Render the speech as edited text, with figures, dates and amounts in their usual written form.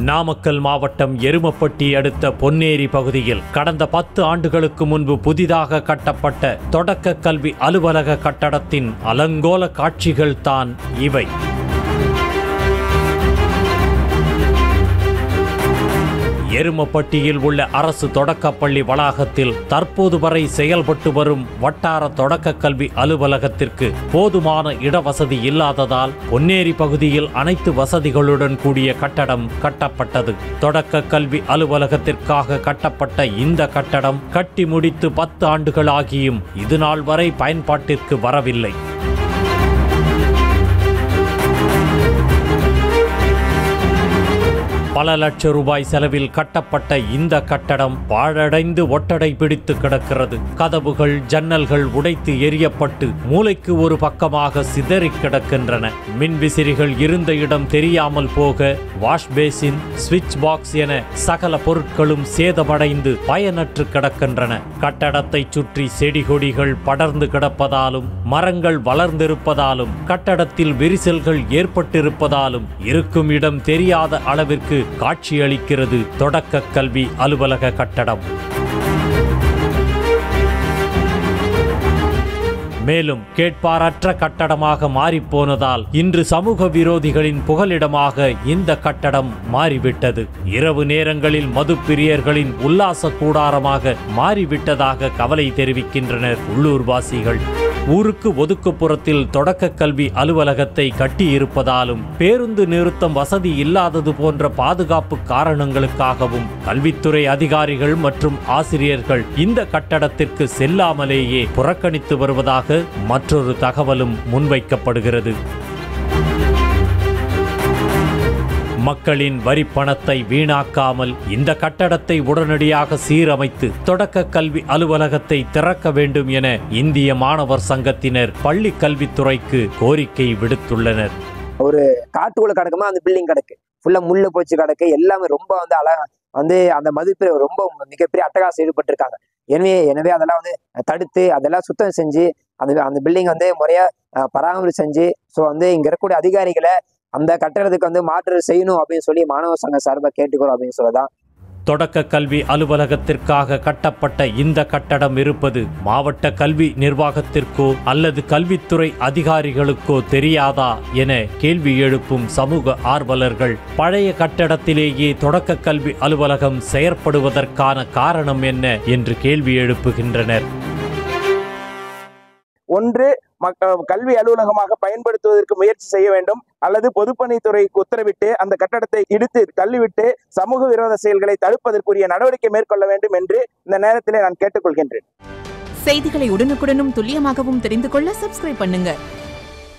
நாமக்கல் மாவட்டம் எருமப்பட்டி அடுத்த பொன்னேரி பகுதியில் கடந்த 10 ஆண்டுகளுக்கு முன்பு புதிதாக கட்டப்பட்ட தொடக்க கல்வி அலுவலக கட்டடத்தின் அலங்கோல காட்சிகள் தான் இவை. எருமப்பட்டியில் உள்ள அரசு தொடக்கப்பள்ளி வளாகத்தில் தற்போது வரை செயல்பட்டு வரும் வட்டார தொடக்க கல்வி அலுவலகத்திற்கு போதுமான இடவசதி இல்லாததால் பொன்னேரி பகுதியில் அனைத்து வசதிகளுடன் கூடிய கட்டடம் கட்டப்பட்டது. தொடக்க கல்வி அலுவலகத்திற்காக கட்டப்பட்ட இந்த கட்டடம் கட்டி முடித்து 10 ஆண்டுகள் ஆகியும் இதுநாள் வரை பயன்பாட்டிற்கு வரவில்லை. பல லட்சம் ரூபாய் செலவில் கட்டப்பட்ட இந்த கட்டடம் பாழடைந்து ஒட்டடை பிடித்து கிடக்கிறது. கதவுகள் ஜன்னல்கள் உடைத்து எரியப்பட்டு மூலைக்கு ஒரு பக்கமாக சிதறி கிடக்கின்றன. மின்விசிறிகள் இருந்த இடம் தெரியாமல் போக வாஷ் பேசின், சுவிட்ச் பாக்ஸ் என சகல பொருட்களும் சேதமடைந்து பயனற்று கிடக்கின்றன. கட்டடத்தை சுற்றி செடி கொடிகள் படர்ந்து கிடப்பதாலும் மரங்கள் வளர்ந்திருப்பதாலும் கட்டடத்தில் விரிசல்கள் ஏற்பட்டிருப்பதாலும் இருக்கும் இடம் தெரியாத அளவிற்கு காட்சியளிக்கிறது தொடக்க கல்வி அலுவலக கட்டடம். மேலும் கேட்பாரற்ற கட்டடமாக மாறிப்போனதால் இன்று சமூக விரோதிகளின் புகலிடமாக இந்த கட்டடம் மாறிவிட்டது. இரவு நேரங்களில் மதுப்பிரியர்களின் உல்லாச கூடாரமாக மாறிவிட்டதாக கவலை தெரிவிக்கின்றனர் உள்ளூர்வாசிகள். ஊருக்கு ஒதுக்குப்புறத்தில் தொடக்க கல்வி அலுவலகத்தை கட்டியிருப்பதாலும் பேருந்து நிறுத்தம் வசதி இல்லாதது போன்ற பாதுகாப்பு காரணங்களுக்காகவும் கல்வித்துறை அதிகாரிகள் மற்றும் ஆசிரியர்கள் இந்த கட்டடத்திற்கு செல்லாமலேயே புறக்கணித்து வருவதாக மற்றொரு தகவலும் முன்வைக்கப்படுகிறது. மக்களின் வரி பணத்தை வீணாக்காமல் இந்த கட்டடத்தை உடனடியாக சீரமைத்து தொடக்க கல்வி அலுவலகத்தை திறக்க வேண்டும் என இந்திய மாணவர் சங்கத்தினர் பள்ளி கல்வித்துறைக்கு கோரிக்கை விடுத்துள்ளனர். ஒரு காட்டுக்குள்ள கிடக்குமா அந்த பில்டிங் கிடக்கு, ஃபுல்லா முள்ளு போச்சு கிடக்கு, எல்லாமே ரொம்ப அழகா அந்த மதிப்பு ரொம்ப மிகப்பெரிய அட்டகாசம் ஈடுபட்டிருக்காங்க. எனவே அதெல்லாம் தடுத்து அதெல்லாம் சுத்தம் செஞ்சு அந்த பில்டிங் முறையா பராமரிப்பு செஞ்சு இங்க இருக்கக்கூடிய அதிகாரிகளை அந்த கட்டடத்துக்கு மாற்று செய்யணும் அப்படின்னு சொல்லி மாணவர் சங்க சார்பாக கேட்டுக்கிறோம் அப்படின்னு சொல்லதான். தொடக்க கல்வி அலுவலகத்திற்காக கட்டப்பட்ட இந்த கட்டடம் இருப்பது மாவட்ட கல்வி நிர்வாகத்திற்கோ அல்லது கல்வித்துறை அதிகாரிகளுக்கோ தெரியாதா என கேள்வி எழுப்பும் சமூக ஆர்வலர்கள் பழைய கட்டடத்திலேயே தொடக்க கல்வி அலுவலகம் செயற்படுவதற்கான காரணம் என்ன என்று கேள்வி எழுப்புகின்றனர். ஒன்று, கல்வி அலுவலகமாக பயன்படுத்துவதற்கு முயற்சி செய்ய வேண்டும், அல்லது பொதுப்பணித்துறைக்கு உத்தரவிட்டு அந்த கட்டடத்தை இடித்து தள்ளிவிட்டு சமூக விரோத செயல்களை தடுப்பதற்குரிய நடவடிக்கை மேற்கொள்ள வேண்டும் என்று இந்த நேரத்திலே நான் கேட்டுக்கொள்கின்றேன். செய்திகளை உடனுக்குடனும் துல்லியமாகவும் தெரிந்து கொள்ள சப்ஸ்கிரைப் பண்ணுங்க.